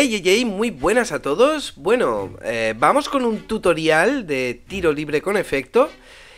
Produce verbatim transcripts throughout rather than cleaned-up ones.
Ey, ey, ey, muy buenas a todos. Bueno, eh, vamos con un tutorial de tiro libre con efecto.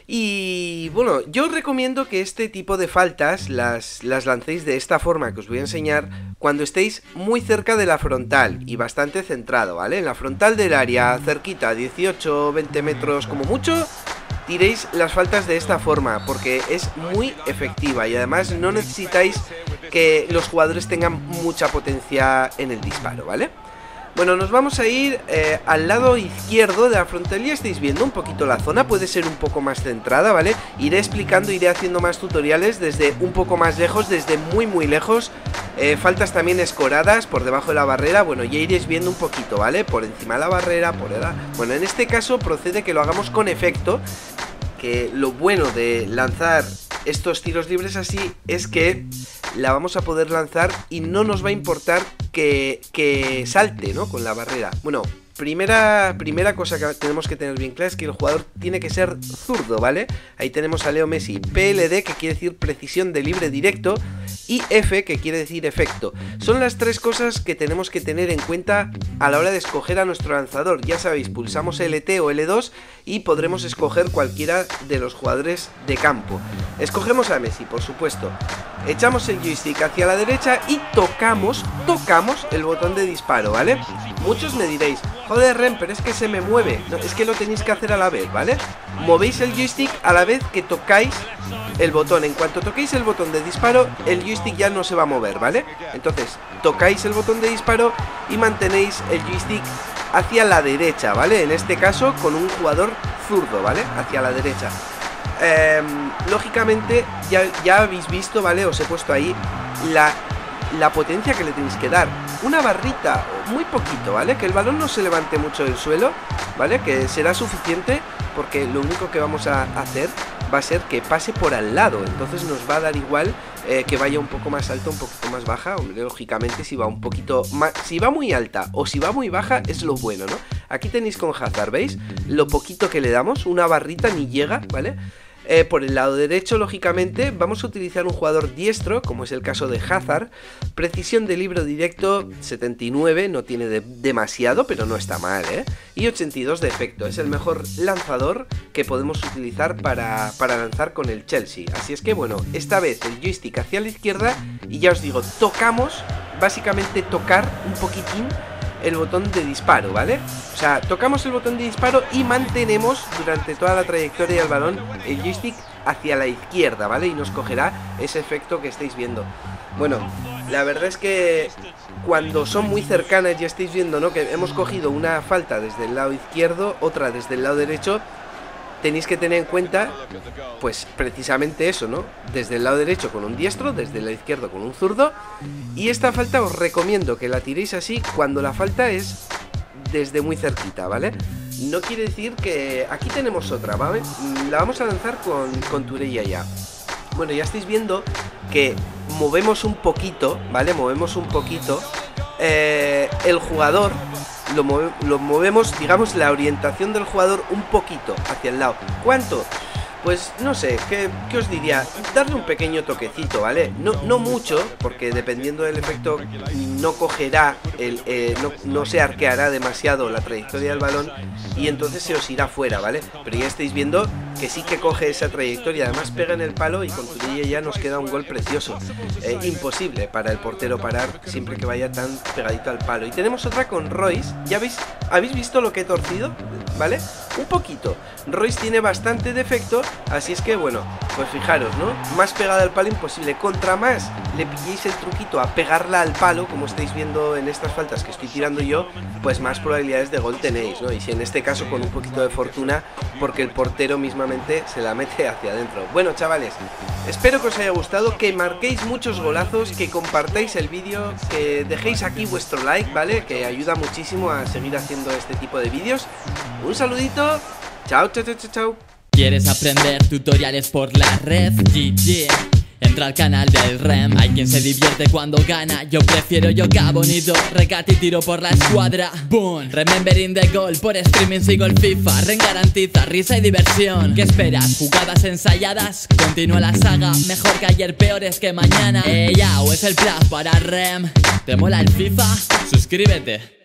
Y bueno, yo os recomiendo que este tipo de faltas las, las lancéis de esta forma que os voy a enseñar cuando estéis muy cerca de la frontal y bastante centrado, ¿vale? En la frontal del área, cerquita, dieciocho o veinte metros como mucho, tiréis las faltas de esta forma porque es muy efectiva y además no necesitáis que los jugadores tengan mucha potencia en el disparo, ¿vale? Bueno, nos vamos a ir eh, al lado izquierdo de la frontal. Ya estáis viendo un poquito la zona, puede ser un poco más centrada, ¿vale? Iré explicando, iré haciendo más tutoriales desde un poco más lejos, desde muy muy lejos. eh, Faltas también escoradas por debajo de la barrera, bueno, ya iréis viendo un poquito, ¿vale? Por encima de la barrera, por edad. Bueno, en este caso procede que lo hagamos con efecto. Que lo bueno de lanzar estos tiros libres así es que la vamos a poder lanzar y no nos va a importar que, que salte, ¿no? Con la barrera. Bueno, primera, primera cosa que tenemos que tener bien clara es que el jugador tiene que ser zurdo, ¿vale? Ahí tenemos a Leo Messi. P L D, que quiere decir precisión de libre directo, y F, que quiere decir efecto. Son las tres cosas que tenemos que tener en cuenta a la hora de escoger a nuestro lanzador. Ya sabéis, pulsamos L T o L dos y podremos escoger cualquiera de los jugadores de campo. Escogemos a Messi, por supuesto. Echamos el joystick hacia la derecha y tocamos, tocamos el botón de disparo, ¿vale? Muchos me diréis, joder Rem, pero es que se me mueve. No, es que lo tenéis que hacer a la vez, ¿vale? Movéis el joystick a la vez que tocáis el botón. En cuanto toquéis el botón de disparo, el joystick ya no se va a mover, ¿vale? Entonces, tocáis el botón de disparo y mantenéis el joystick hacia la derecha, ¿vale? En este caso, con un jugador zurdo, ¿vale? Hacia la derecha. Eh, lógicamente, ya, ya habéis visto, ¿vale? Os he puesto ahí la, la potencia que le tenéis que dar. Una barrita, muy poquito, ¿vale? Que el balón no se levante mucho del suelo, ¿vale? Que será suficiente porque lo único que vamos a hacer va a ser que pase por al lado. Entonces nos va a dar igual eh, que vaya un poco más alto, un poquito más baja. Hombre, lógicamente si va un poquito más, si va muy alta o si va muy baja es lo bueno, ¿no? Aquí tenéis con Hazard, ¿veis? Lo poquito que le damos, una barrita ni llega, ¿vale? Eh, por el lado derecho, lógicamente, vamos a utilizar un jugador diestro, como es el caso de Hazard. Precisión de libro directo setenta y nueve, no tiene de demasiado, pero no está mal, ¿eh? Y ochenta y dos de efecto, es el mejor lanzador que podemos utilizar para, para lanzar con el Chelsea. Así es que, bueno, esta vez el joystick hacia la izquierda y ya os digo, tocamos, básicamente tocar un poquitín el botón de disparo, ¿vale? O sea, tocamos el botón de disparo y mantenemos durante toda la trayectoria del balón el joystick hacia la izquierda, ¿vale? Y nos cogerá ese efecto que estáis viendo. Bueno, la verdad es que cuando son muy cercanas ya estáis viendo, ¿no? Que hemos cogido una falta desde el lado izquierdo, otra desde el lado derecho. Tenéis que tener en cuenta, pues precisamente eso, ¿no? Desde el lado derecho con un diestro, desde el lado izquierdo con un zurdo. Y esta falta os recomiendo que la tiréis así cuando la falta es desde muy cerquita, ¿vale? No quiere decir que... Aquí tenemos otra, ¿vale? La vamos a lanzar con, con Turella ya. Bueno, ya estáis viendo que movemos un poquito, ¿vale? Movemos un poquito eh, el jugador... Lo, move, lo movemos, digamos, la orientación del jugador un poquito hacia el lado. ¿Cuánto? Pues no sé, ¿qué, qué os diría? Darle un pequeño toquecito, ¿vale? No, no mucho, porque dependiendo del efecto no cogerá, el, eh, no, no se arqueará demasiado la trayectoria del balón y entonces se os irá fuera, ¿vale? Pero ya estáis viendo que sí que coge esa trayectoria, además pega en el palo y con Turilla ya nos queda un gol precioso. Eh, imposible para el portero parar siempre que vaya tan pegadito al palo. Y tenemos otra con Royce, ¿ya veis? ¿Habéis visto lo que he torcido? ¿Vale? Un poquito. Royce tiene bastante defecto, así es que bueno, pues fijaros, ¿no? Más pegada al palo imposible. Contra más le pilléis el truquito a pegarla al palo, como estáis viendo en estas faltas que estoy tirando yo, pues más probabilidades de gol tenéis, ¿no? Y si en este caso con un poquito de fortuna, porque el portero mismamente se la mete hacia adentro. Bueno, chavales, espero que os haya gustado, que marquéis muchos golazos, que compartáis el vídeo, que dejéis aquí vuestro like, ¿vale? Que ayuda muchísimo a seguir haciendo este tipo de vídeos. Un saludito, chao, chao, chao, chao, chao. ¿Quieres aprender tutoriales por la red? G G. Entra al canal del Rem. Hay quien se divierte cuando gana. Yo prefiero yoga bonito, recate y tiro por la escuadra. Boom, remembering the goal. Por streaming sigo el FIFA. Ren garantiza risa y diversión. ¿Qué esperas? ¿Jugadas ensayadas? Continúa la saga. Mejor que ayer, peores que mañana. Ey, ya, o es el plan para Rem. ¿Te mola el FIFA? Suscríbete.